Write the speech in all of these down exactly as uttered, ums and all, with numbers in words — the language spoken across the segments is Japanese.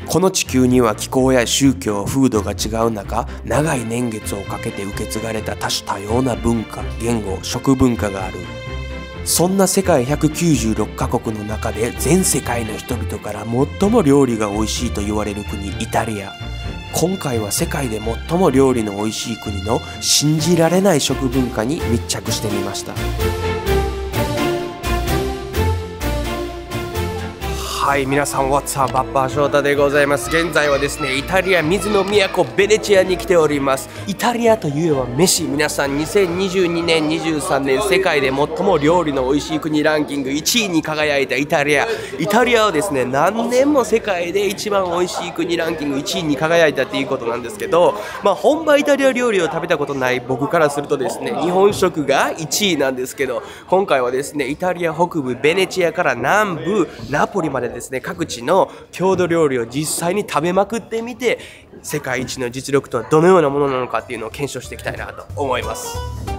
この地球には気候や宗教、風土が違う中、長い年月をかけて受け継がれた多種多様な文化、言語、食文化がある。そんな世界ひゃくきゅうじゅうろくカ国の中で全世界の人々から最も料理が美味しいと言われる国、イタリア。今回は世界で最も料理の美味しい国の信じられない食文化に密着してみました。はい、皆さん、What's up? バッパー翔太でございます。現在はですね、イタリア水の都ベネチアに来ております。イタリアといえば飯、皆さんにせんにじゅうにねん、にじゅうさんねん世界で最も料理の美味しい国ランキングいちいに輝いたイタリア。イタリアはですね、何年も世界で一番美味しい国ランキングいちいに輝いたっていうことなんですけど、まあ本場イタリア料理を食べたことない僕からするとですね、日本食がいちいなんですけど、今回はですね、イタリア北部ベネチアから南部ナポリまでですね、各地の郷土料理を実際に食べまくってみて、世界一の実力とはどのようなものなのかっていうのを検証していきたいなと思います。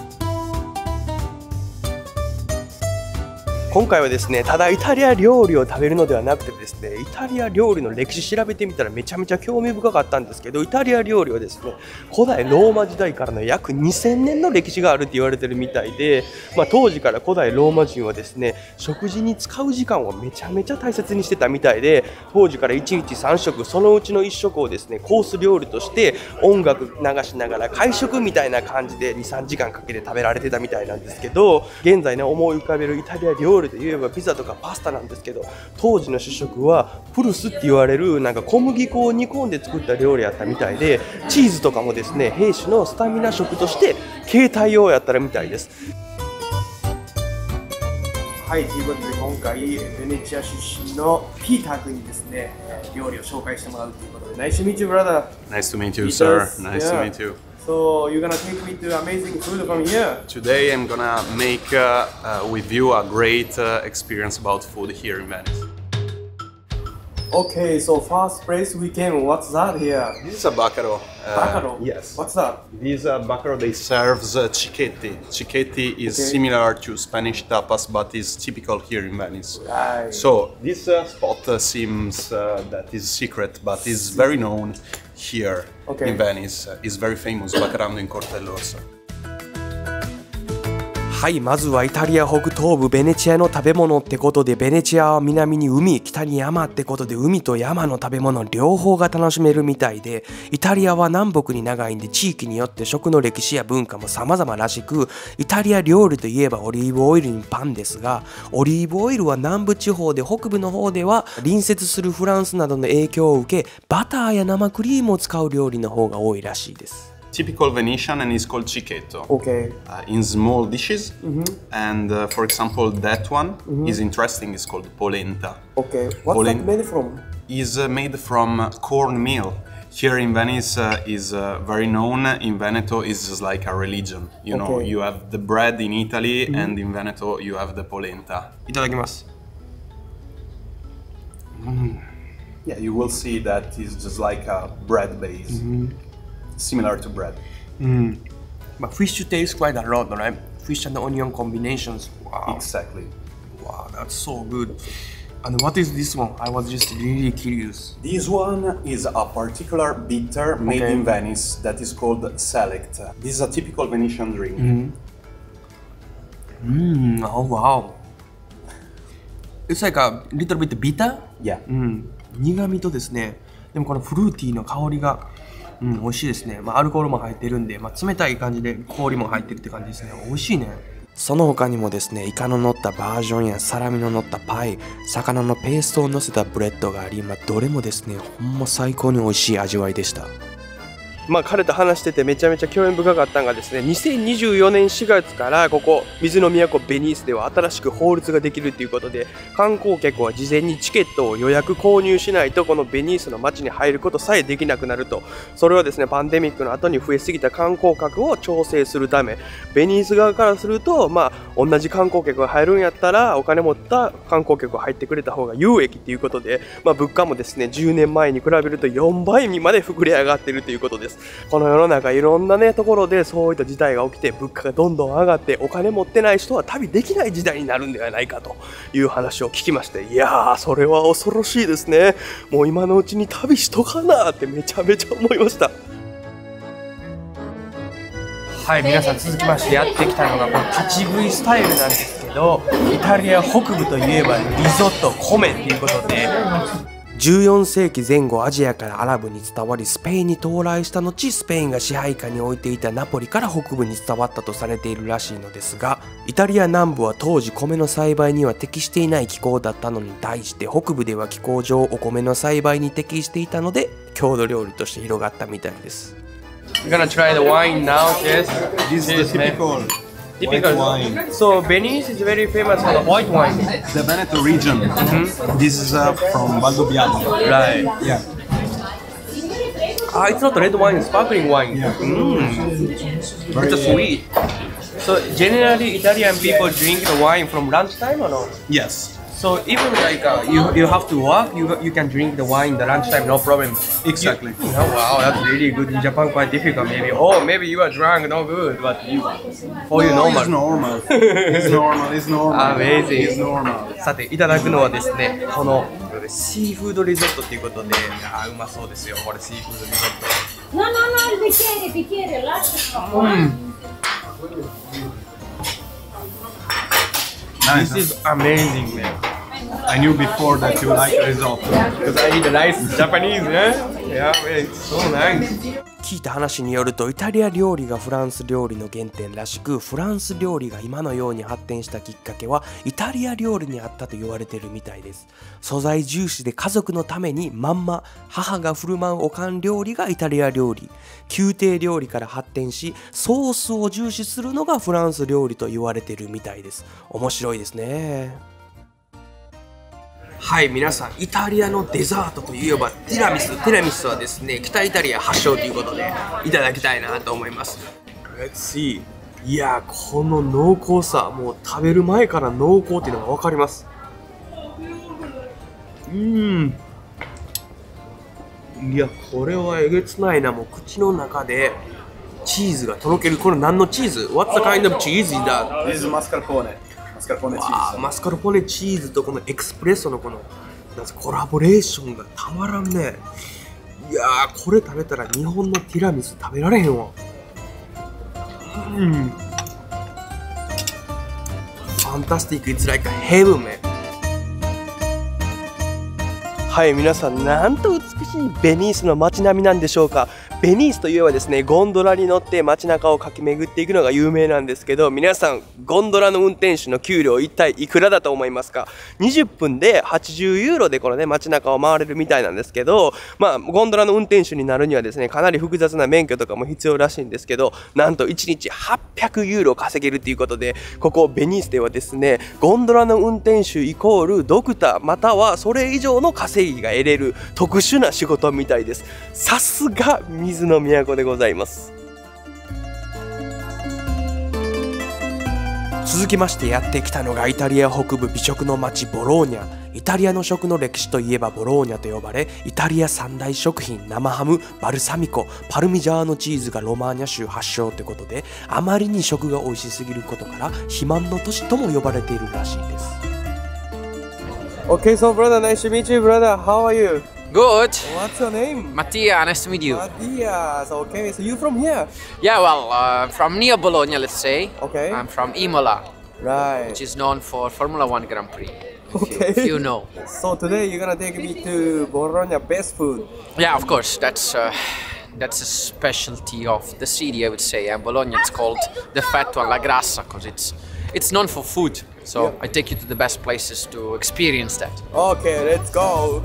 今回はですね、ただイタリア料理を食べるのではなくてですね、イタリア料理の歴史調べてみたらめちゃめちゃ興味深かったんですけど、イタリア料理はですね、古代ローマ時代からの約にせんねんの歴史があるって言われてるみたいで、まあ、当時から古代ローマ人はですね、食事に使う時間をめちゃめちゃ大切にしてたみたいで、当時からいちにちさんしょく、そのうちのいっしょくをですね、コース料理として音楽流しながら会食みたいな感じでにさんじかんかけて食べられてたみたいなんですけど、現在ね、思い浮かべるイタリア料理で言えばピザとかパスタなんですけど、当時の主食はプルスって言われるなんか小麦粉を煮込んで作った料理やったみたいで、チーズとかもですね、兵士のスタミナ食として携帯用やったらみたいです。はい、ということで今回ベネチア出身のピーター君にですね、料理を紹介してもらうということで、Nice to meet you, brother. Nice to meet you, sir. Nice to meet you. So you're gonna take me to amazing food from here. Today I'm gonna make uh, uh, with you a great uh, experience about food here in Venice. Okay, so first place we came. What's that here? This is a baccaro. Uh, Baccaro? Yes. What's that? This uh, baccaro they serves uh, cicchetti. Cicchetti is Okay. similar to Spanish tapas, but is typical here in Venice. Right. So this uh, spot uh, seems uh, that is secret, but is very known here Okay. in Venice. Uh, is very famous, Baccarando in Corte Rosso. はい、まずはイタリア北東部ベネチアの食べ物ってことで、ベネチアは南に海、北に山ってことで、海と山の食べ物両方が楽しめるみたいで、イタリアは南北に長いんで地域によって食の歴史や文化も様々らしく、イタリア料理といえばオリーブオイルにパンですが、オリーブオイルは南部地方で北部の方では隣接するフランスなどの影響を受け、バターや生クリームを使う料理の方が多いらしいです。 Typical Venetian and is called cicchetto. Okay. Uh, in small dishes, Mm-hmm. and uh, for example, that one Mm-hmm. is interesting. It's called polenta. Okay. What's Polen- that made from? Is uh, made from uh, cornmeal. Here in Venice uh, is uh, very known. In Veneto is just like a religion. You know, Okay. you have the bread in Italy, and in Veneto you have the polenta. いただきます。 Yeah, you will see that is just like a bread base, similar to bread. But fish tastes quite a lot, right? Fish and onion combinations. Wow. Exactly. Wow, that's so good. And what is this one? I was just really curious. This one is a particular bitter made Okay. in Venice that is called Select. This is a typical Venetian drink. Mm, oh wow. It's like a little bit bitter? Yeah. うん、苦味とですね、でもこのフルーティーの香りが、うん、美味しいですね。まあ、アルコールも入ってるんで、まあ、冷たい感じで氷も入ってるって感じですね。美味しいね。その他にもですね、イカの乗ったバージョンやサラミの乗ったパイ、魚のペーストを乗せたブレッドがあり、まあ、どれもですね、ほんま最高に美味しい味わいでした。まあ彼と話しててめちゃめちゃ興味深かったのがですね、にせんにじゅうよねんしがつからここ水の都ベニースでは新しく法律ができるということで、観光客は事前にチケットを予約購入しないとこのベニースの街に入ることさえできなくなると。それはですね、パンデミックの後に増えすぎた観光客を調整するため、ベニース側からすると、まあ同じ観光客が入るんやったらお金持った観光客が入ってくれた方が有益ということで、まあ物価もですね、じゅうねんまえに比べるとよんばいにまで膨れ上がっているということです。 この世の中いろんなねところでそういった事態が起きて物価がどんどん上がってお金持ってない人は旅できない時代になるんではないかという話を聞きまして、いやーそれは恐ろしいですね。もう今のうちに旅しとかなってめちゃめちゃ思いました。はい、皆さん続きましてやってきたのがこの立ち食いスタイルなんですけど、イタリア北部といえばリゾット米っていうことで、じゅうよんせいきぜん後アジアからアラブに伝わりスペインに到来した後、スペインが支配下に置いていたナポリから北部に伝わったとされているらしいのですが、イタリア南部は当時米の栽培には適していない気候だったのに対して、北部では気候上お米の栽培に適していたので郷土料理として広がったみたいです。You're gonna try the wine now, yes? This is the typical Typical white wine. So Venice is very famous for the white wine. The Veneto region. Mm-hmm. This is uh, from Valdobbiadene. Right. Yeah. Ah, it's not red wine, it's sparkling wine. Yeah. Mm. Very It's sweet. So generally Italian people drink the wine from lunchtime or no? Yes. So even like uh, you you have to work, you you can drink the wine the lunchtime, no problem. Exactly. You, oh, wow, that's really good. In Japan, quite difficult. Maybe oh maybe you are drunk, no good, but you for you No, normal. It's normal. It's normal. It's normal. Amazing. It's normal. さていただくのはですね、このシーフードリゾットということで、あーうまそうですよ。これシーフードリゾット。 No, no, no, il bicchiere, il bicchiere, lascia. Nice. This is amazing, man. I knew before that you like risotto. Because I eat a nice Japanese, yeah? Yeah, man, it's so nice. 聞いた話によると、イタリア料理がフランス料理の原点らしく、フランス料理が今のように発展したきっかけはイタリア料理にあったと言われているみたいです。素材重視で家族のためにまんま母が振る舞うおかん料理がイタリア料理、宮廷料理から発展しソースを重視するのがフランス料理と言われているみたいです。面白いですね。はい、皆さんイタリアのデザートといえばティラミス。ティラミスはですね、北イタリア発祥ということでいただきたいなと思います。 Let's see。 いやー、この濃厚さ、もう食べる前から濃厚っていうのが分かります。うーん、いやこれはえげつないな。もう口の中でチーズがとろける。これ何のチーズ？ What's the kind of cheese is that? This is mascarpone. Mascarpone わあ、 cheese. マスカルポネチーズとこのエクスプレッソのこのなんかコラボレーションがたまらんね。いやー、これ食べたら日本のティラミス食べられへんわ。うん、Fantastic. It's like a heaven, man. はい、皆さん、なんと美しいベニースの街並みなんでしょうか。ベニースといえばですね、ゴンドラに乗って街中を駆け巡っていくのが有名なんですけど、皆さんゴンドラの運転手の給料一体いくらだと思いますか？にじゅっぷんではちじゅうユーロでこのね街中を回れるみたいなんですけど、まあゴンドラの運転手になるにはですね、かなり複雑な免許とかも必要らしいんですけど、なんといちにちはっぴゃくユーロ稼げるということで、ここベニースではですね、ゴンドラの運転手イコールドクターまたはそれ以上の稼ぎが得れる特殊な仕事みたいです。さすが水の都でございます。続きましてやってきたのがイタリア北部美食の町ボローニャ。イタリアの食の歴史といえばボローニャと呼ばれ、イタリア三大食品生ハム、バルサミコ、パルミジャーノチーズがロマーニャ州発祥ってことで、あまりに食が美味しすぎることから肥満の都市とも呼ばれているらしいです。 Okay, so brother, nice to meet you, brother. How are you? Good. What's your name? Mattia, nice to meet you. Matthias. Okay, so you from here? Yeah, well, uh, from near Bologna, let's say. Okay. I'm from Imola, Right. which is known for Formula One Grand Prix. Okay. If you know. So today you're gonna take me to Bologna best food. Yeah, of course. That's uh, that's a specialty of the city, I would say. And Bologna, it's called the Fetto alla Grassa because it's it's known for food. So Yeah. I take you to the best places to experience that. Okay, let's go.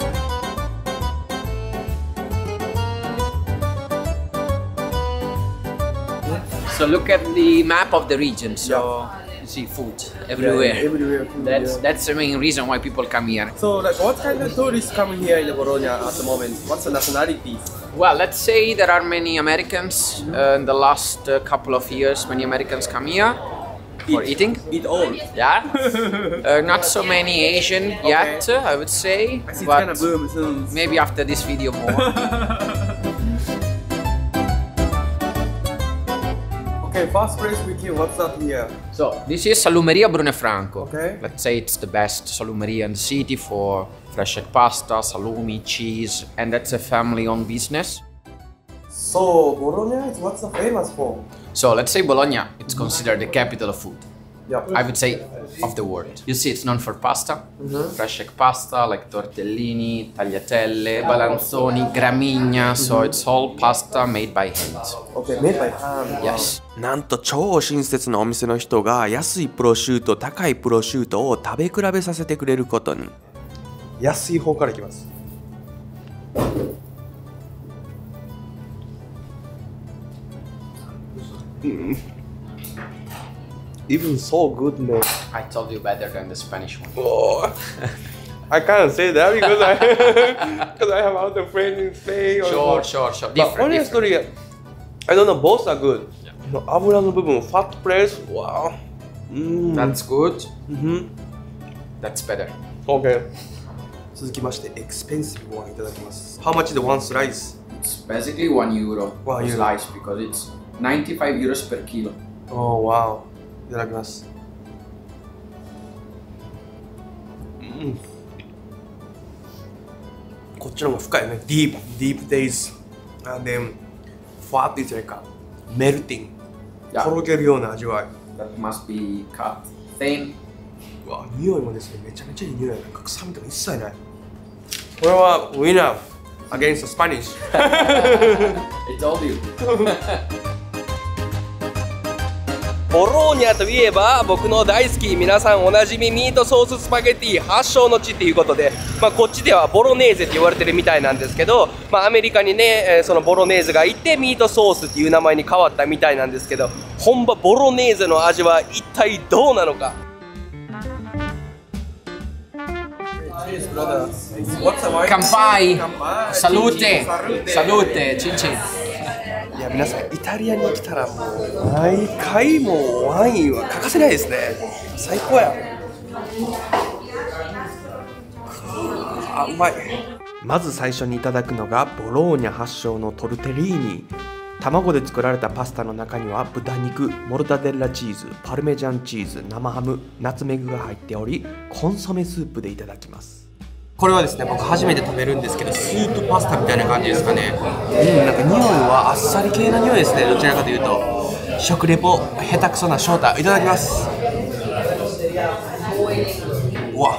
So look at the map of the region. So you see food everywhere. Everywhere food. That's yeah. that's the main reason why people come here. So like what kind of tourists coming here in Bologna at the moment? What's the nationality? Well, let's say there are many Americans. Uh, in the last uh, couple of years, many Americans come here for eating. Eat all. Yeah. uh, not so many Asian yet, uh, I would say. I see it's But kind of boom soon. maybe after this video more. Okay, first place we came, what's that here? So this is Salumeria Brunefranco. Okay. Let's say it's the best salumeria in the city for fresh egg pasta, salumi, cheese, and that's a family-owned business. So, Bologna is what's the famous for? So let's say Bologna, it's considered the capital of food. Yeah. I would say of the world. You see, it's known for pasta, Mm-hmm. fresh egg pasta like tortellini, tagliatelle, balanzoni, gramigna. So it's all pasta made by hand. Okay, made by hand. Yes. なんと超親切なお店の人が安いプロシュート、高いプロシュートを食べ比べさせてくれることに。 安い方からいきます。Even so good, man. I told you better than the Spanish one. Oh, I can't say that because I because I have other friends in Spain. or- Sure, sure, sure. But Different, different. honestly, I don't know. Both are good. 油の部分、fat place. Wow. Mm. That's good. Mhm. That's better. Okay. 続きまして、エクスペンシブワンいただきます。How much is the one slice? It's basically one euro One per euro. slice because it's ninety-five euros per kilo. Oh, wow. いただきます。うん。こっちの方が深いね。Deep, deep taste. And then, fat is like a melting. Yeah. とろけるような味わい。 That must be cut thin. うわ、匂いもですね、めちゃめちゃいい匂いだね。臭みとか一切ない。これは、ウィナー against Spanish. I told you. ボローニャといえば僕の大好き皆さんおなじみミートソーススパゲッティ発祥の地っていうことで、まあ、こっちではボロネーゼって言われてるみたいなんですけど、まあ、アメリカにね、えーそのボロネーゼがいてミートソースっていう名前に変わったみたいなんですけど、本場ボロネーゼの味は一体どうなのか。 Kampai. Salute. Salute. Chin chin. いや皆さんイタリアに来たらもう毎回もうワインは欠かせないですね。最高や。あ、うまい。 まず最初にいただくのがボローニャ発祥のトルテリーニ。卵で作られたパスタの中には豚肉、モルタデッラチーズ、パルメジャンチーズ、生ハム、ナツメグが入っており、コンソメスープでいただきます。 これはですね、僕初めて食べるんですけど、スープパスタみたいな感じですかね。うん、なんか匂いはあっさり系の匂いですね、どちらかというと。食レポ下手くそな翔太、いただきます。うわ、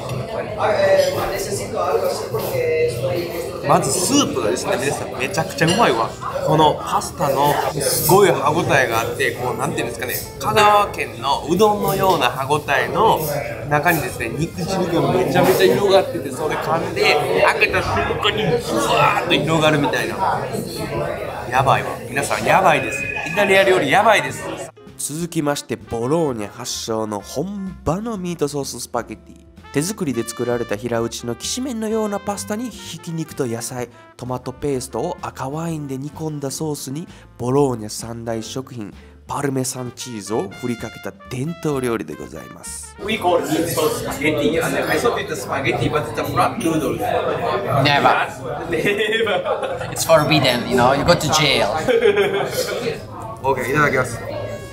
まずスープがですね、皆さんめちゃくちゃうまいわ。このパスタのすごい歯ごたえがあって、こうなんていうんですかね、香川県のうどんのような歯ごたえの中にですね、肉汁がめちゃめちゃ広がってて、それ噛んで開けた瞬間にふわーっと広がるみたいな。やばいわ、皆さんやばいです。イタリア料理やばいです。 続きましてボローニャ発祥の本場のミートソーススパゲッティ。手作りで作られた平打ちのきしめんのようなパスタにひき肉と野菜、トマトペーストを赤ワインで煮込んだソースにボローニャ三大食品パルメサンチーズを振りかけた伝統料理でございます。 We call it meat sauce spaghetti, and I thought it's a spaghetti, but it's a flat noodle. Never. Never. It's forbidden, you know, you go to jail. OK、いただきます。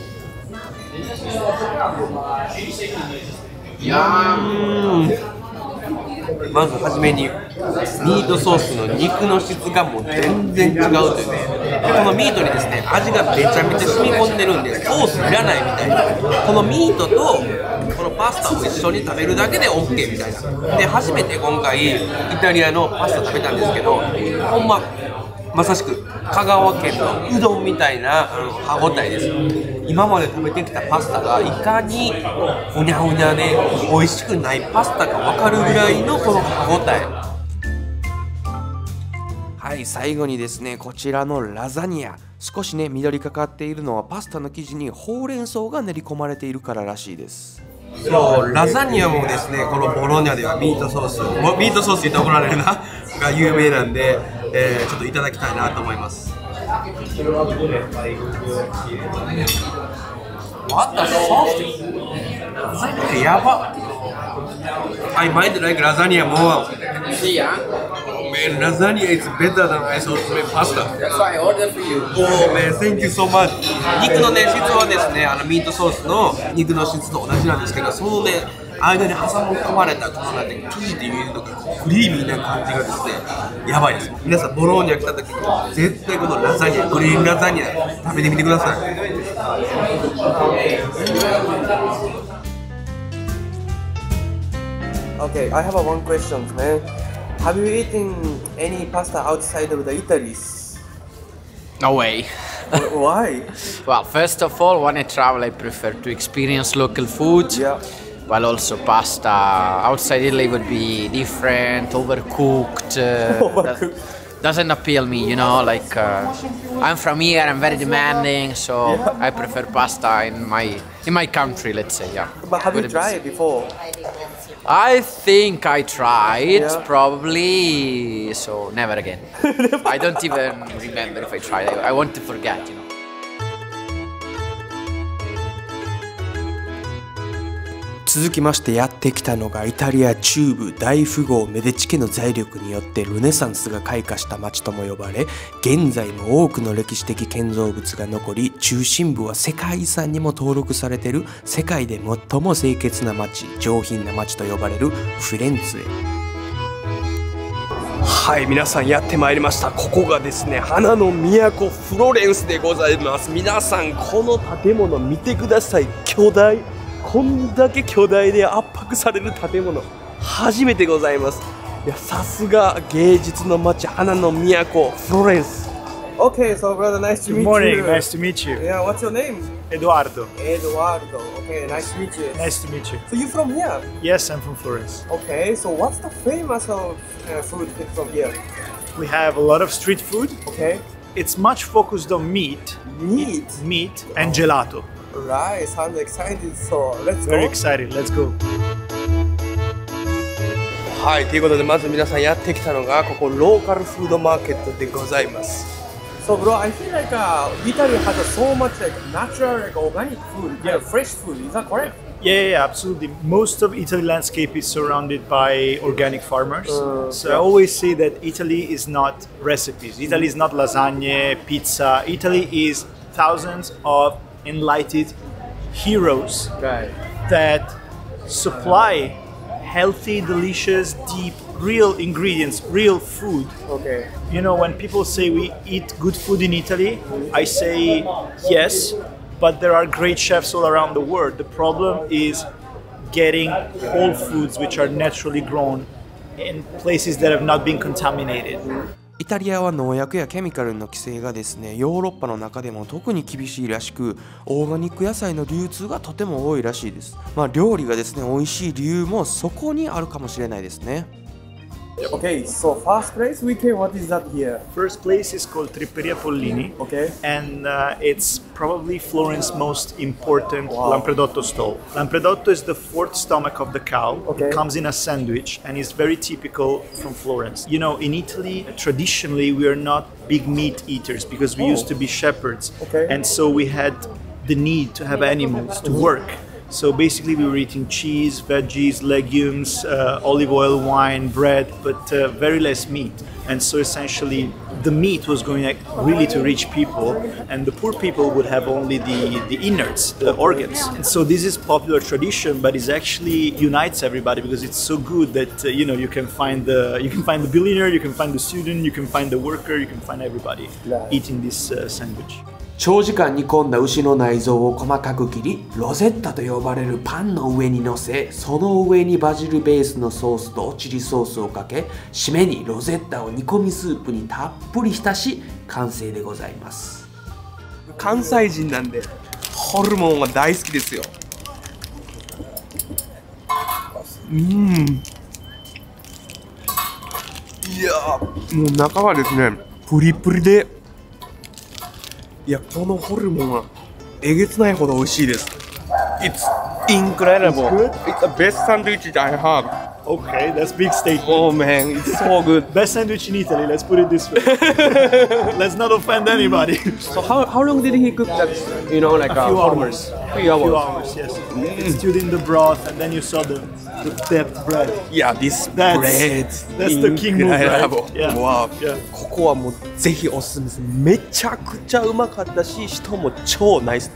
まずはじめにミートソースの肉の質がもう全然違うというね。でこのミートにですね、味がめちゃめちゃ染み込んでるんでソースいらないみたいな。このミートとこのパスタを一緒に食べるだけで OK みたいな。で初めて今回イタリアのパスタ食べたんですけど、ほんままさしく香川県のうどんみたいな歯ごたえです。今まで食べてきたパスタがいかにうにゃうにゃで美味しくないパスタか分かるぐらいのこの歯ごたえ。 はい、最後にですね、こちらのラザニア。少しね緑がかっているのはパスタの生地にほうれん草が練り込まれているかららしいです。 そうラザニアもですね、このボローニャではミートソースミートソース言って怒られるなが有名なんで、えー、ちょっといただきたいなと思います。What the sauce? やば。I might like lasagna more. See, huh? Man, lasagna is better than I thought to make pasta. That's why I ordered for you. Oh man, thank you so much. 肉のね、質はですね、あのミートソースの肉の質と同じなんですけど、そのね、間に挟み込まれたこのなんて生地っていうのがクリーミーな感じがですね、やばいです。皆さんボローニャ来た時に絶対このラザニア、グリーンラザニア食べてみてください。Okay, I have a one question, man. Have you eaten any pasta outside of the Italy's? No way. Why? Well, first of all, when I travel, I prefer to experience local food. Yeah. While also pasta outside Italy would be different, overcooked. Uh, Overcooked. That doesn't appeal me, you know. Like uh, I'm from here, I'm very demanding, so Yeah. I prefer pasta in my in my country, let's say. Yeah. But have you Wouldn't tried it before? I think I tried, Yeah. probably. So never again. I don't even remember if I tried. I, I want to forget, you know. 続きましてやってきたのがイタリア中部大富豪メディチ家の財力によってルネサンスが開花した町とも呼ばれ、現在も多くの歴史的建造物が残り、中心部は世界遺産にも登録されている世界で最も清潔な町、上品な町と呼ばれるフィレンツェ。 はい、皆さんやってまいりました。ここがですね、花の都フロレンスでございます。皆さんこの建物見てください。巨大、こんだけ巨大で圧迫される建物初めてございます。いや、さすが芸術の街、花の都フロレンス。 Okay, so brother, nice to meet Good morning, you. nice to meet you. Yeah, what's your name? Eduardo, Eduardo. Okay, nice to meet you. nice to meet you. So you from here? Yes, I'm from Florence. Okay, so what's the famous of uh, food from here? We have a lot of street food. Okay, It's much focused on meat, meat. meat and gelato. Right, sounds excited. So let's Very go. excited, let's go. はい、ということでまず皆さんやってきたのがここローカルフードマーケットでございます。So bro, I feel like uh, Italy has uh, so much like natural, like organic food, yeah, fresh food. Is that correct? Yeah, yeah, yeah, absolutely. Most of Italy landscape is surrounded by organic farmers. Uh, so yeah. I always say that Italy is not recipes. Italy is not lasagna, pizza. Italy is thousands of enlightened heroes Right. that supply healthy, delicious, deep, real ingredients, real food. Okay. You know, when people say we eat good food in Italy, I say yes, but there are great chefs all around the world. The problem is getting whole foods which are naturally grown in places that have not been contaminated. イタリアは農薬やケミカルの規制がですね、ヨーロッパの中でも特に厳しいらしく、オーガニック野菜の流通がとても多いらしいです。まあ料理がですね、美味しい理由もそこにあるかもしれないですね。 Okay, so first place we came, what is that here? First place is called Tripperia Pollini. Okay. And uh, it's probably Florence's most important Wow. Lampredotto stall. Lampredotto is the fourth stomach of the cow. Okay. It comes in a sandwich and is very typical from Florence. You know, in Italy, traditionally, we are not big meat eaters because we Oh. used to be shepherds. Okay. And so we had the need to have animals to work. So basically, we were eating cheese, veggies, legumes, uh, olive oil, wine, bread, but uh, very less meat. And so essentially, the meat was going like, really to rich people, and the poor people would have only the, the innards, the organs. And so this is popular tradition, but it actually unites everybody because it's so good that uh, you know you can find the you can find the billionaire, you can find the student, you can find the worker, you can find everybody eating this uh, sandwich. 長時間煮込んだ牛の内臓を細かく切り、ロゼッタと呼ばれるパンの上に乗せ、その上にバジルベースのソースとチリソースをかけ、締めにロゼッタを煮込みスープにたっぷり浸し、完成でございます。 関西人なんでホルモンは大好きですよ。うん。いやー、もう中はですね、プリプリで、いや、このホルモンはえげつないほど美味しいです。It's incredible. It's the best sandwich I have. Okay, that's big statement. Oh man, it's so good. Best sandwich in Italy, let's put it this way. Let's not offend anybody. So how, how long did he cook that, you know, like A few uh, hours. Three hours. Few hours, yes. It's stewed in the broth, and then you saw the, the depth bread. Yeah, this That's- bread. that's the king move, right? incredible. Yeah. Wow. Yeah. ここはもうぜひおすすめです。めちゃくちゃうまかったし、人も超ナイスです。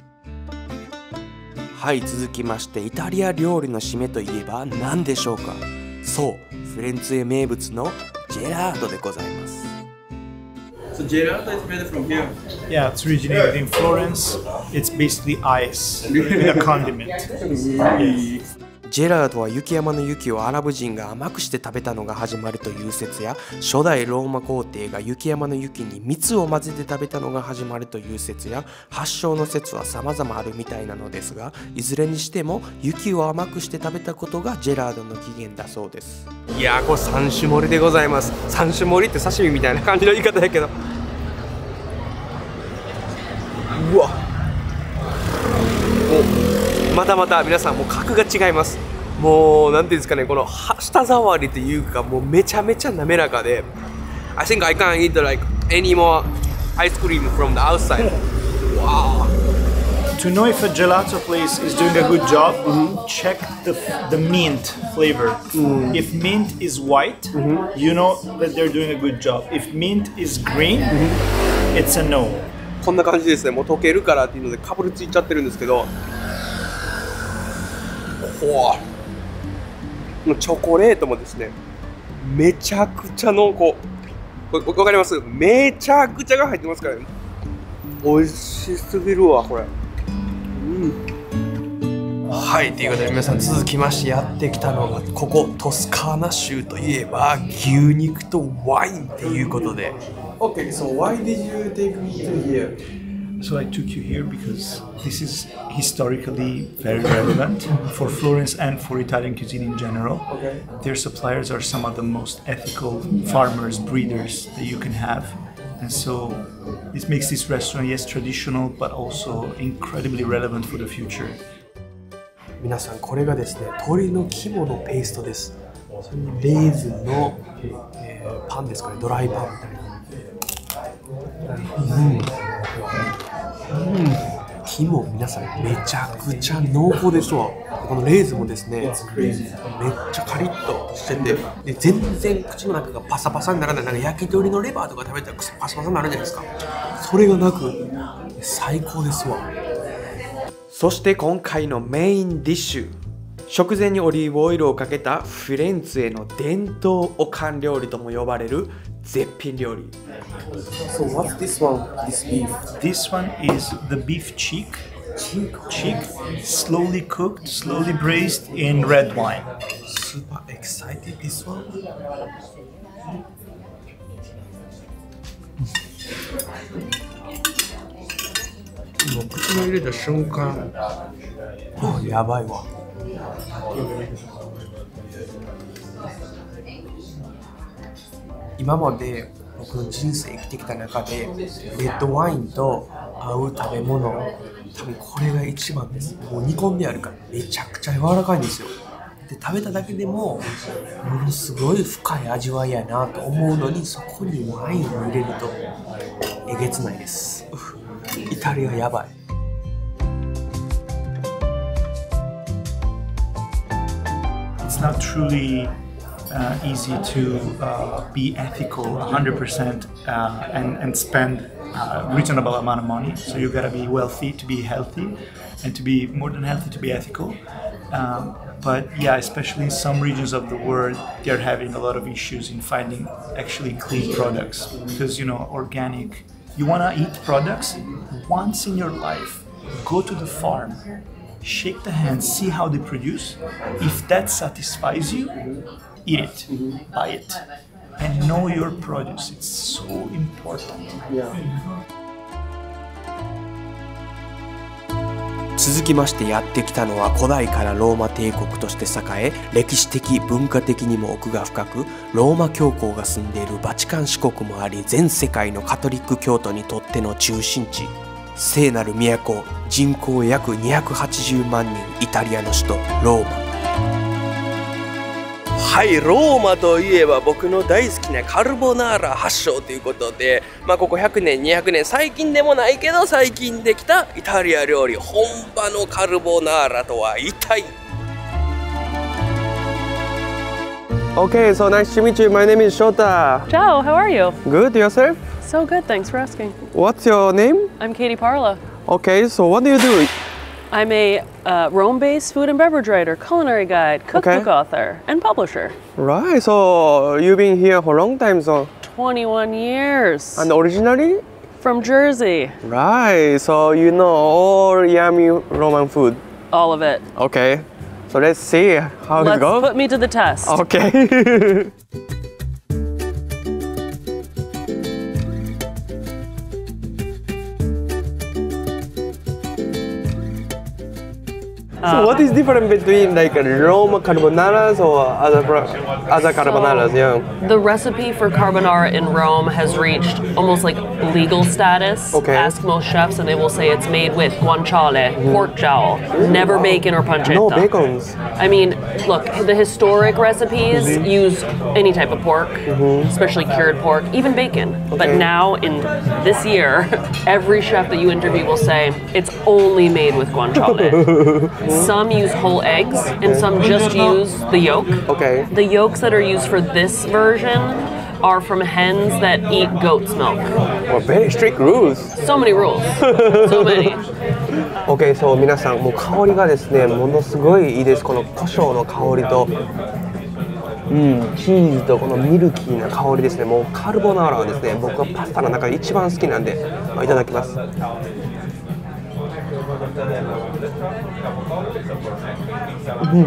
はい、続きましてイタリア料理の締めといえば何でしょうか。そう、フィレンツェ名物のジェラートでございます。 So gelato is made from here. Yeah, it's originated in Florence. It's basically ice with a condiment. Yes. ジェラートは雪山の雪をアラブ人が甘くして食べたのが始まりという説や、初代ローマ皇帝が雪山の雪に蜜を混ぜて食べたのが始まりという説や、発祥の説は様々あるみたいなのですが、いずれにしても雪を甘くして食べたことがジェラートの起源だそうです。 いやー、これ三種盛りでございます。三種盛りって刺身みたいな感じの言い方やけど、うわ、お、またまた皆さんもう格が違います。もうなんていうんですかね、この舌触りというか、もうめちゃめちゃ滑らかで、I think I can't eat like any more ice cream from the outside. Wow. To know if a gelato place is doing a good job, check the, the mint flavor. If mint is white, you know that they're doing a good job. If mint is green, it's a no. こんな感じですね。もう溶けるからっていうのでかぶりついちゃってるんですけど、ほう、チョコレートもですね、めちゃくちゃ濃厚。これわかります？めちゃくちゃが入ってますからね。美味しすぎるわこれ。うん。はい、ということで皆さん続きましてやってきたのがここトスカーナ州といえば牛肉とワインっていうことで。Okay, so why did you take me to here? So I took you here because this is historically very relevant for Florence and for Italian cuisine in general. Okay. Their suppliers are some of the most ethical farmers, breeders that you can have. And so this makes this restaurant, yes, traditional, but also incredibly relevant for the future. 皆さんこれがですね、鶏の肝のペーストです。それにレーズンの、えー、パンですかね、ドライパンみたいな。うん、うん、肝皆さんめちゃくちゃ濃厚ですわ。このレーズンもですね、めっちゃカリッとしてて、で全然口の中がパサパサにならない。なんか焼き鳥のレバーとか食べたらパサパサになるじゃないですか。それがなく最高ですわ。 そして今回のメインディッシュ、食前にオリーブオイルをかけたフィレンツェの伝統おかん料理とも呼ばれる絶品料理。 So what's this one? This beef? This one is the beef cheek. Cheek, cheek, slowly cooked, slowly braised in red wine. Super excited this one. もう口に入れた瞬間、あ、やばいわ。今まで僕の人生生きてきた中でレッドワインと合う食べ物、多分これが一番です。もう煮込んであるからめちゃくちゃ柔らかいんですよ。で食べただけでもものすごい深い味わいやなと思うのに、そこにワインを入れるとえげつないです。イタリアやばい。 It's not truly uh, easy to uh, be ethical one hundred percent uh, and, and spend a reasonable amount of money. So you gotta be wealthy to be healthy, and to be more than healthy to be ethical. Um, but yeah, especially in some regions of the world, they're having a lot of issues in finding actually clean products. Because, you know, organic, you wanna eat products once in your life. Go to the farm, shake the hands, see how they produce. If that satisfies you, eat it, buy it, and know your produce. It's so important. Yeah. 続きましてやってきたのは古代からローマ帝国として栄え、歴史的文化的にも奥が深く、ローマ教皇が住んでいるバチカン市国もあり、全世界のカトリック教徒にとっての中心地、聖なる都、人口約にひゃくはちじゅうまんにん、イタリアの首都ローマ。 はい、ローマといえば僕の大好きなカルボナーラ発祥ということで、まあ、ここひゃくねんにひゃくねん最近でもないけど最近できたイタリア料理、本場のカルボナーラとは一体。 Okay, so nice to meet you. My name is Shota. Ciao, how are you? Good, yourself? So good, thanks for asking. What's your name? I'm Katie Parla. Okay, so what do you do? I'm a uh, Rome-based food and beverage writer, culinary guide, cookbook Okay. author, and publisher. Right, so you've been here for a long time, so. twenty-one years. And originally? From Jersey. Right, so you know all yummy Roman food. All of it. Okay, so let's see how Let's it goes. put me to the test. Okay. So what is different between like Roma carbonaras or other pro- other carbonaras? Yeah. The recipe for carbonara in Rome has reached almost like legal status. Okay. Ask most chefs and they will say it's made with guanciale, pork jowl, never bacon or pancetta. No bacons. I mean, look, the historic recipes use any type of pork, especially cured pork, even bacon. But Okay. now, in this year, every chef that you interview will say it's only made with guanciale. Some use whole eggs, and some just use the yolk. Okay. The yolks that are used for this version are from hens that eat goat's milk. Well, very strict rules. So many rules. So many. Okay, so 皆さんもう香りがですね、ものすごいいいです。この胡椒の香りと、うん、チーズとこのミルキーな香りですね。もうカルボナーラはですね、僕はパスタの中で一番好きなんで、まあ、いただきます。うん、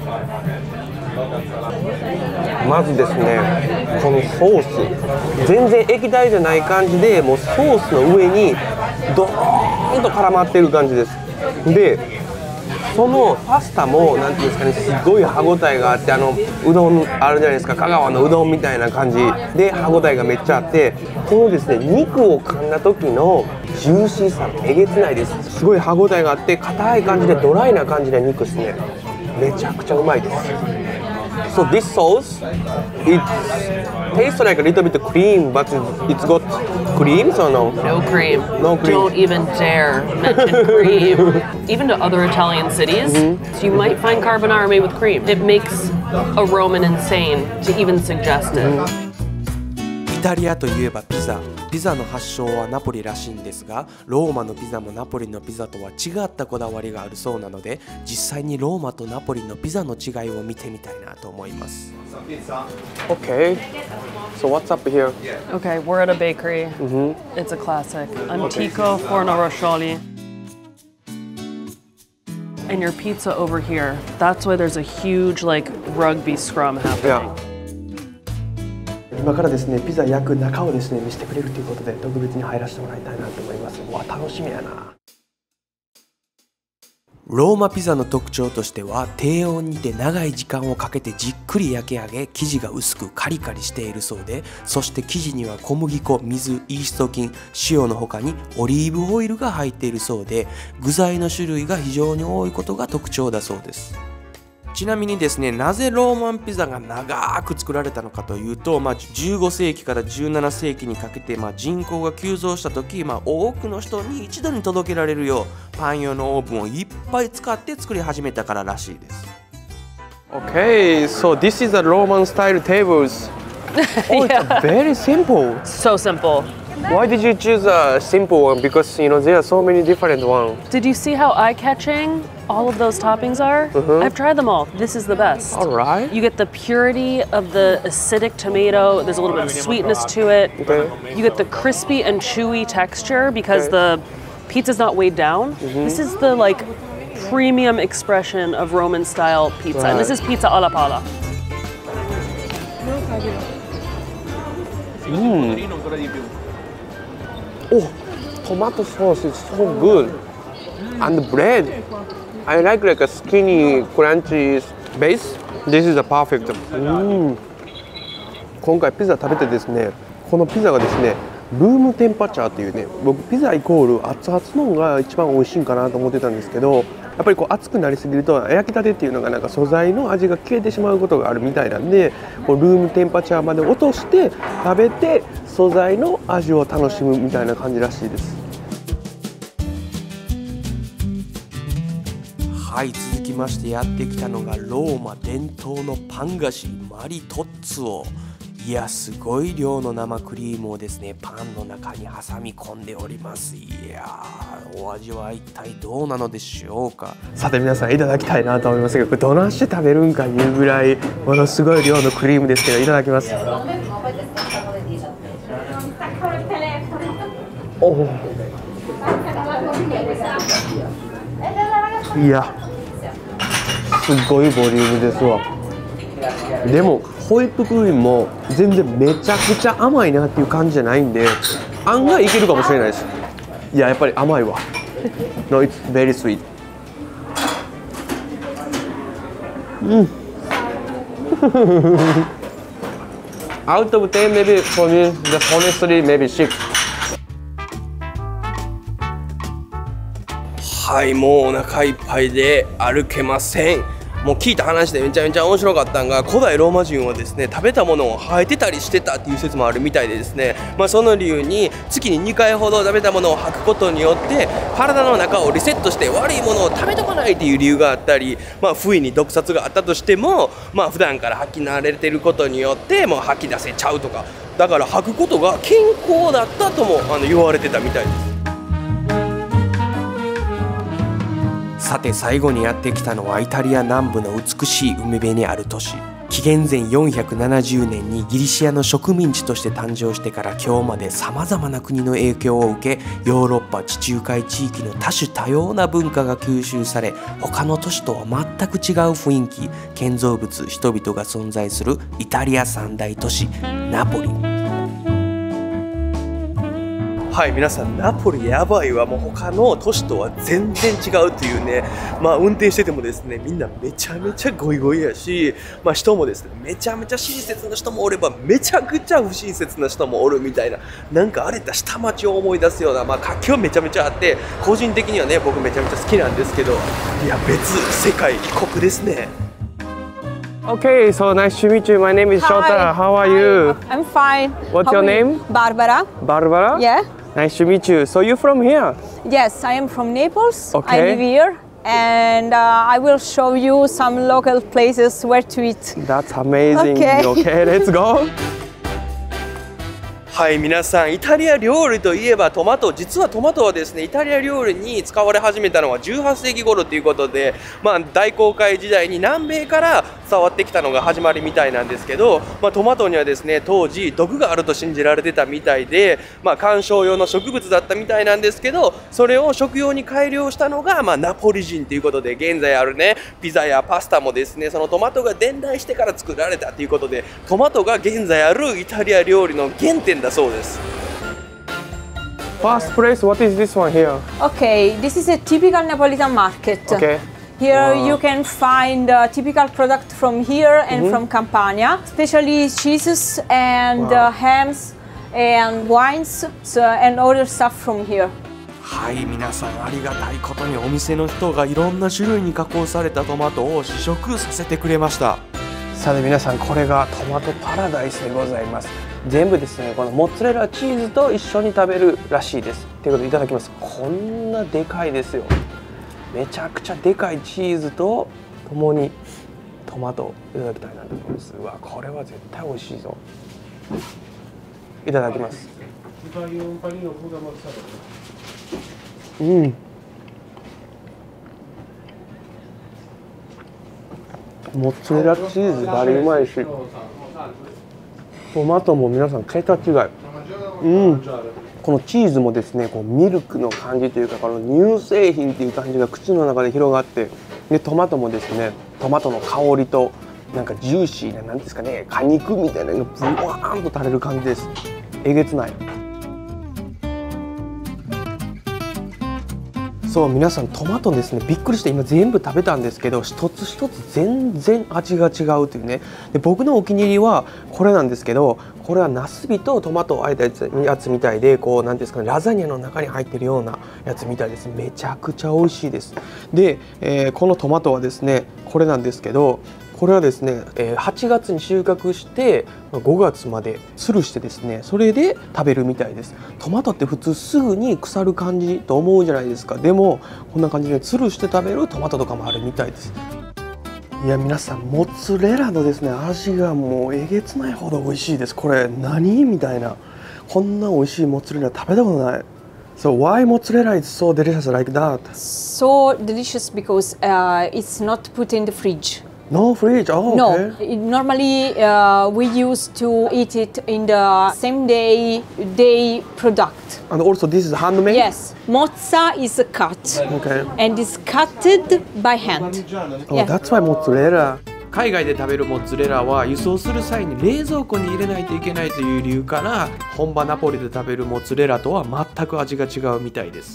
まずですね、このソース全然液体じゃない感じで、もうソースの上にドーンと絡まってる感じです。でそのパスタもなんていうんですかね、すごい歯ごたえがあって、あのうどんあるじゃないですか、香川のうどんみたいな感じで歯ごたえがめっちゃあって、このですね肉を噛んだ時のジューシーさえげつないです。すごい歯ごたえがあって硬い感じでドライな感じで肉ですね、めちゃくちゃうまいです。So this sauce, it tastes like a little bit of cream, but it's got cream, so no? No cream. No cream. Don't even dare mention cream. Even to other Italian cities, so you might find carbonara made with cream. It makes a Roman insane to even suggest it. イタリアといえばピザ。ピザの発祥はナポリらしいんですが、ローマのピザもナポリのピザとは違ったこだわりがあるそうなので、実際にローマとナポリのピザの違いを見てみたいなと思います。 Okay, so what's up here? Okay, we're at a bakery. It's a classic. Antico Forno Roscioli. And your pizza over here. That's why there's a huge like rugby scrum happening. Yeah. 今からですね、ピザ焼く中をですね見せてくれるということで、特別に入らせてもらいたいなと思います。わ、楽しみやな。 ローマピザの特徴としては、低温にて長い時間をかけてじっくり焼き上げ、生地が薄くカリカリしているそうで、そして生地には小麦粉、水、イースト菌、塩の他にオリーブオイルが入っているそうで、具材の種類が非常に多いことが特徴だそうです。ちなみにですね、なぜローマンピザが長く作られたのかというと、まあ、じゅうごせいきからじゅうななせいきにかけて、まあ、人口が急増した時、まあ、多くの人に一度に届けられるようパン用のオーブンをいっぱい使って作り始めたかららしいです。 Okay, so this is a Roman style tables. Oh, it's very simple. So simple. Why did you choose a simple one? Because you know there are so many different ones. Did you see how eye-catching all of those toppings are? I've tried them all. This is the best. All right. You get the purity of the acidic tomato. There's a little bit of sweetness to it. Okay. You get the crispy and chewy texture because the pizza's not weighed down. This is the like premium expression of Roman style pizza. And this is pizza alla pala. Oh, tomato sauce is so good. And the bread, I like like a skinny, crunchy base. This is a perfect. うん今回ピザ食べてですね、このピザがですね、ルームテンパチャーっていうね、僕ピザイコール熱々のが一番美味しいんかなと思ってたんですけど、 っぱりこう熱くなりすぎると焼きたてっていうのがなんか素材の味が消えてしまうことがあるみたいなんで、こうルームテンパチャーまで落として食べて素材の味を楽しむみたいな感じらしいです。はい、続きましてやってきたのがローマ伝統のパン菓子マリトッツォ。いや、すごい量の生クリームをですねパンの中に挟み込んでおります。いやー、お味は一体どうなのでしょうか。さて皆さんいただきたいなと思いますけど、これどないして食べるんかいうぐらいものすごい量のクリームですけど、いただきます。おお、いや、すっごいボリュームですわ。でもホイップクリームも全然めちゃくちゃ甘いなっていう感じじゃないんで、案外いけるかもしれないです。いや、やっぱり甘いわ。No, it's very sweet. うん。Out of ten, maybe for me, just honestly, maybe six. はい、もうお腹いっぱいで歩けません。もう聞いた話でめちゃめちゃ面白かったのが、古代ローマ人はですね食べたものを生えてたりしてたっていう説もあるみたいでですね、まあ、その理由に月ににかいほど食べたものを吐くことによって体の中をリセットして悪いものを食べとかないっていう理由があったり、まあ、不意に毒殺があったとしても、まあ普段から吐き慣れてることによってもう吐き出せちゃうとか、だから吐くことが健康だったともあの言われてたみたいです。さて最後にやってきたのはイタリア南部の美しい海辺にある都市。紀元前よんひゃくななじゅうねんにギリシアの植民地として誕生してから今日までさまざまな国の影響を受け、ヨーロッパ地中海地域の多種多様な文化が吸収され、他の都市とは全く違う雰囲気、建造物、人々が存在するイタリア三大都市ナポリ。はい、皆さんナポリやばいわ。もう他の都市とは全然違うというね、まあ運転しててもですねみんなめちゃめちゃゴイゴイやし、まあ人もですねめちゃめちゃ親切な人もおればめちゃくちゃ不親切な人もおるみたいな、なんか荒れた下町を思い出すような、まあ活気はめちゃめちゃあって、個人的にはね僕めちゃめちゃ好きなんですけど、いや別世界異国ですね。Okay, so nice to meet you. My name is Shota. How are you? I'm fine. What's How your are you? name? Barbara. Barbara? Yeah. Nice to meet you. So you're from here? Yes, I am from Naples. Okay. I live here, and uh, I will show you some local places where to eat. That's amazing. Okay. Okay, let's go. はい、皆さんイタリア料理といえばトマト。実はトマトはですねイタリア料理に使われ始めたのはじゅうはっせいき頃ということで、まあ、大航海時代に南米から伝わってきたのが始まりみたいなんですけど、まあ、トマトにはですね当時毒があると信じられてたみたいで、まあ、観賞用の植物だったみたいなんですけど、それを食用に改良したのが、まあ、ナポリ人ということで、現在あるねピザやパスタもですねそのトマトが伝来してから作られたということで、トマトが現在あるイタリア料理の原点だそうです。 First place, what is this one here? Okay, this is a typical Napolitan market. Okay. Here Wow. you can find uh, typical product from here and Mhm. from Campania, especially cheeses and Wow. uh, hams and wines so, and other stuff from here. はい、皆さんありがたいことにお店の人がいろんな種類に加工されたトマトを試食させてくれました。さて皆さん、これがトマトパラダイスでございます。全部ですねこのモッツァレラチーズと一緒に食べるらしいです。ということでいただきます。こんなでかいですよ。めちゃくちゃでかいチーズとともにトマトいただきたいなと思います。うわ、これは絶対美味しいぞ。いただきます。うん、モッツァレラチーズバリうまいし、トマトも皆さん桁違い。うん、このチーズもですねこうミルクの感じというか、この乳製品っていう感じが口の中で広がって、でトマトもですねトマトの香りとなんかジューシーななんですかね果肉みたいなのがブワーンと垂れる感じです。えげつない。 そう皆さんトマトですね、びっくりして今全部食べたんですけど、一つ一つ全然味が違うというね。で僕のお気に入りはこれなんですけど、これはナスビとトマトをあえたやつやつみたいで、こうなんですかね、ラザニアの中に入ってるようなやつみたいです。めちゃくちゃ美味しいです。で、えー、このトマトはですねこれなんですけど、これはですねはちがつに収穫してごがつまで吊るしてですね、それで食べるみたいです。トマトって普通すぐに腐る感じと思うじゃないですか。でもこんな感じで吊るして食べるトマトとかもあるみたいです。いや皆さん、モッツァレラのですね味がもうえげつないほど美味しいです。これ何みたいな、こんな美味しいモッツァレラ食べたことない。So why mozzarella is so delicious like that? So delicious because uh, it's not put in the fridge. No fridge. Oh, okay. No, it, normally uh, we used to eat it in the same day day product. And also this is handmade? Yes, mozza is cut. Okay. And it's cutted by hand. Oh, that's why mozzarella. 海外で食べるモッツァレラは輸送する際に冷蔵庫に入れないといけないという理由から、本場ナポリで食べるモッツァレラとは全く味が違うみたいです。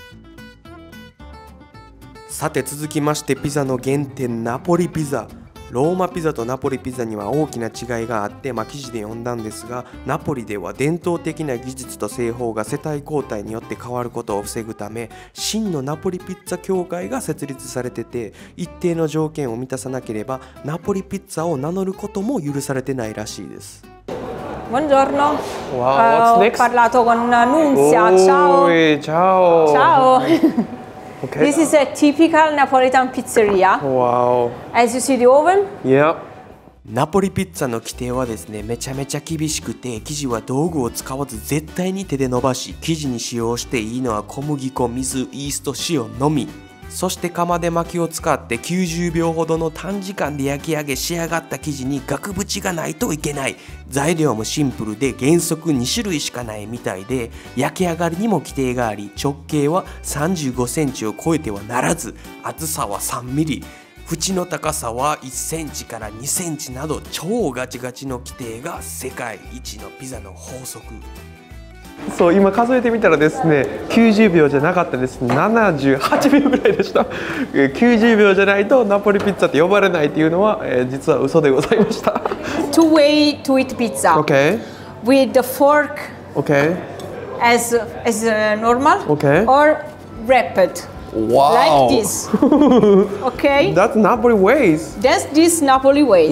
さて続きまして、ピザの原点ナポリピザ。ローマピザとナポリピザには大きな違いがあって、まあ、記事で読んだんですが、ナポリでは伝統的な技術と製法が世帯交代によって変わることを防ぐため、真のナポリピッツァ協会が設立されてて、一定の条件を満たさなければナポリピッツァを名乗ることも許されてないらしいです。 Buongiorno. Wow, what's next? Ho parlato con Nunzia. Ciao. Ciao. Ciao. Okay. This is a typical Napolitan pizzeria. Wow. As you see the oven. Yeah. ナポリピッツァの規定はですねめちゃめちゃ厳しくて、生地は道具を使わず絶対に手で伸ばし、生地に使用していいのは小麦粉、水、イースト、塩のみ。そして釜で巻きを使ってきゅうじゅうびょうほどの短時間で焼き上げ、仕上がった生地に額縁がないといけない。材料もシンプルで原則にしゅるいしかないみたいで、焼き上がりにも規定があり、直径はさんじゅうごセンチを超えてはならず、厚さはさんミリ、縁の高さはいっセンチからにセンチなど超ガチガチの規定が世界一のピザの法則。 そう今数えてみたらですねきゅうじゅうびょうじゃなかったです。ななじゅうはちびょうぐらいでした。きゅうじゅうびょうじゃないとナポリピッツァって呼ばれないっていうのは、えー、実は嘘でございました。 Two way to eat pizza. Okay. With the fork. Okay. As as uh, normal. Okay. Or wrapped. Wow. Like this. Okay. That's Napoli ways. That's this Napoli ways.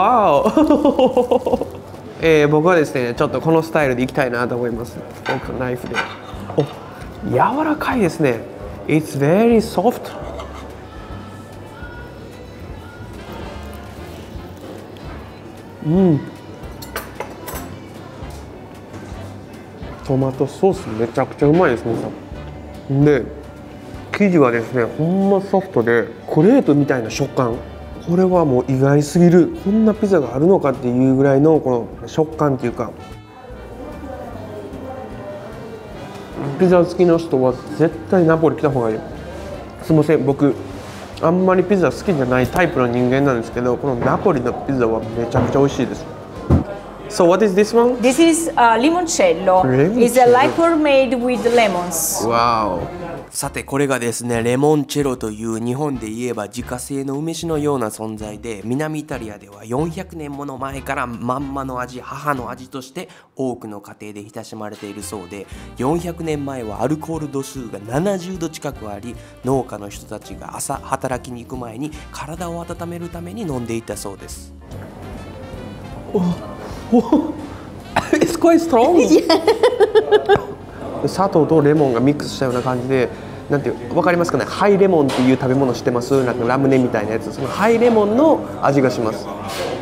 Wow. えー、僕はですねちょっとこのスタイルでいきたいなと思います。ナイフで。お、柔らかいですね。It's very soft. うん。トマトソースめちゃくちゃうまいですね。で、生地はですねほんまソフトでクレープみたいな食感。これはもう意外すぎる。こんなピザがあるのかっていうぐらいのこの食感っていうか、ピザ好きの人は絶対ナポリ来た方がいい。すみません、僕あんまりピザ好きじゃないタイプの人間なんですけど、このナポリのピザはめちゃくちゃ美味しいです。So what is this one? This is uh, limoncello. Limoncello. It's a liquor made with lemons. Wow. さてこれがですねレモンチェロという日本で言えば自家製の梅酒のような存在で、南イタリアではよんひゃくねんもの前からまんまの味、母の味として多くの家庭で親しまれているそうで、よんひゃくねんまえはアルコール度数がななじゅうど近くあり、農家の人たちが朝働きに行く前に体を温めるために飲んでいたそうです。 It's quite strong. 砂糖とレモンがミックスしたような感じで、なんていうわかりますかね。ハイレモンっていう食べ物知ってます？なんかラムネみたいなやつ。そのハイレモンの味がします。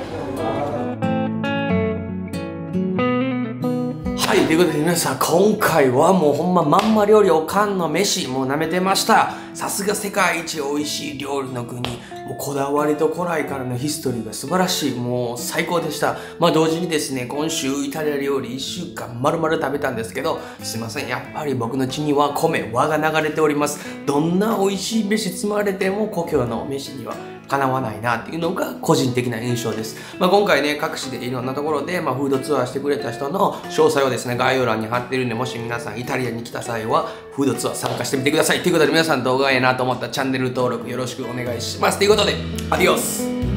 はい、ということで皆さん今回はもうほんままんま料理おかんの飯もう舐めてました。さすが世界一美味しい料理の国、もうこだわりと古来からのヒストリーが素晴らしい、もう最高でした。まあ同時にですね今週イタリア料理いっしゅうかんまるまる食べたんですけど、すいません、やっぱり僕の血には米、和が流れております。どんな美味しい飯積まれても故郷の飯にはかなわないなっていうのが個人的な印象です。まあ、今回ね、各地でいろんなところで、まあ、フードツアーしてくれた人の詳細をですね、概要欄に貼ってるんで、もし皆さんイタリアに来た際は、フードツアー参加してみてください。ということで皆さん動画がええなと思ったらチャンネル登録よろしくお願いします。ということで、アディオス